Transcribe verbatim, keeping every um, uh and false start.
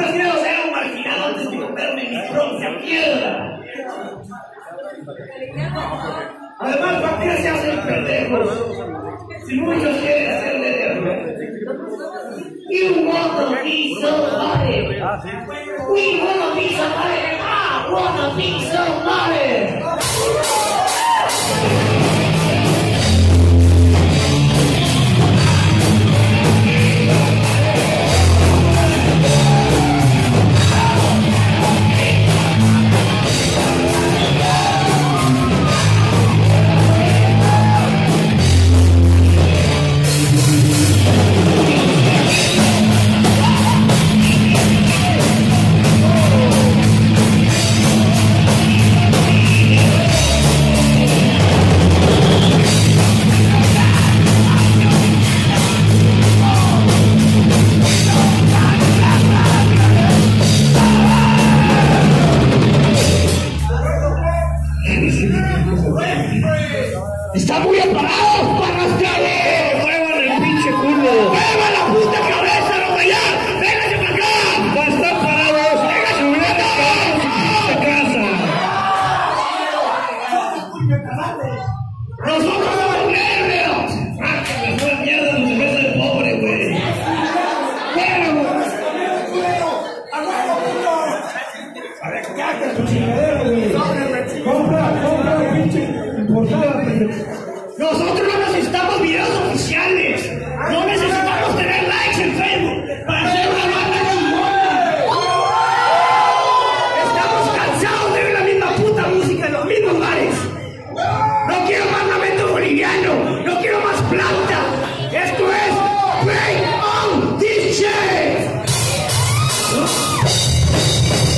quiero ser un marginado antes de comerme mi propia mierda. Además, ¿para qué se hacen pendejos? Si muchos quieren ser de verdad. You wanna be somebody. We wanna be somebody. I wanna be somebody. ¡Está muy apagado, parrastero! ¡Muevan el pinche culo! ¡Muevan la puta cabeza, no vaya! ¡Véngase para acá! ¡Ya están parados! ¡Véngase a la casa! ¡Nosotros somos nervios! ¡Ah, que me fue mierda en su mesa de pobre, güey! ¡Bueno! ¡A ver, caca tu chingadera, güey! ¡Compra, compra, pinche! Nosotros no necesitamos videos oficiales. No necesitamos tener likes en Facebook para hacer una banda chingona. Estamos cansados de ver la misma puta música en los mismos bares. No quiero más lamento boliviano. No quiero más plata. Esto es Break on this shit.